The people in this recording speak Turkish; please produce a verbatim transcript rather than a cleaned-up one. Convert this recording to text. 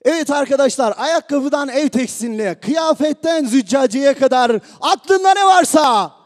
Evet arkadaşlar, ayakkabıdan ev tekstiline, kıyafetten züccaciyeye kadar aklında ne varsa